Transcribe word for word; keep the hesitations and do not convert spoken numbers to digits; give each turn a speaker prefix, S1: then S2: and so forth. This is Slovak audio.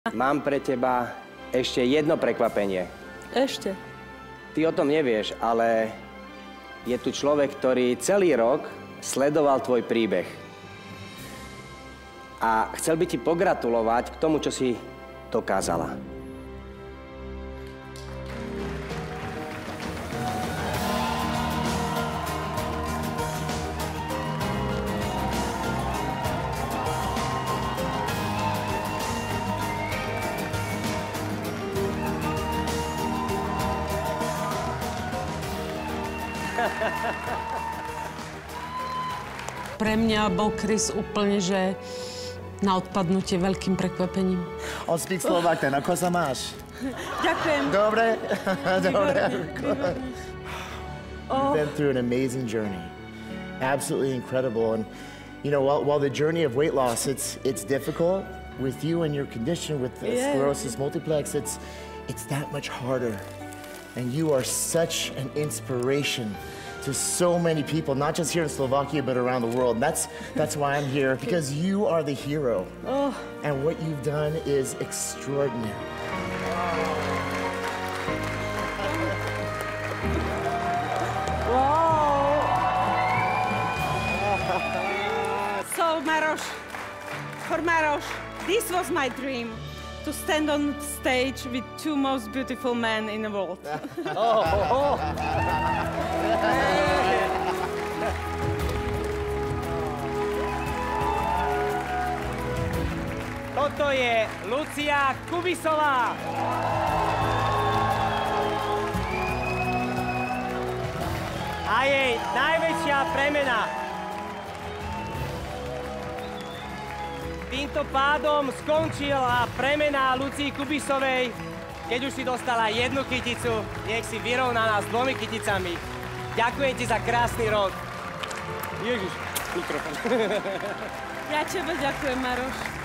S1: Mám pre teba ešte jedno prekvapenie.
S2: Ešte?
S1: Ty o tom nevieš, ale je tu človek, ktorý celý rok sledoval tvoj príbeh. A chcel by ti pogratulovať k tomu, čo si dokázala.
S2: Pre mňa bol Chris úplne, že na odpadnutie veľkým prekvapením.
S3: On speak Slovak, ten ako sa máš?
S2: Ďakujem.
S3: Dobre? Dobre.
S2: Oh.
S3: You've been through an amazing journey. Absolutely incredible. And, you know, while, while the journey of weight loss, it's, it's difficult, with you and your condition, with the
S2: Yeah.
S3: sclerosis multiplex, it's, it's that much harder. And you are such an inspiration to so many people, not just here in Slovakia, but around the world. And that's, that's why I'm here, because you are the hero.
S2: Oh.
S3: And what you've done is extraordinary.
S2: Wow. So, Maroš, for Maroš, this was my dream. To stand on stage with two most beautiful men in the world.
S1: Oh, oh, oh. Toto je Lucia Kubisová. A jej najväčšia premena. Týmto pádom skončila premena Lucii Kubisovej. Keď už si dostala jednu kyticu, nech si vyrovná nás dvomi kyticami. Ďakujem ti za krásny rod. Ježiš, mikrofón.
S2: Ja tebe ďakujem, Maroš.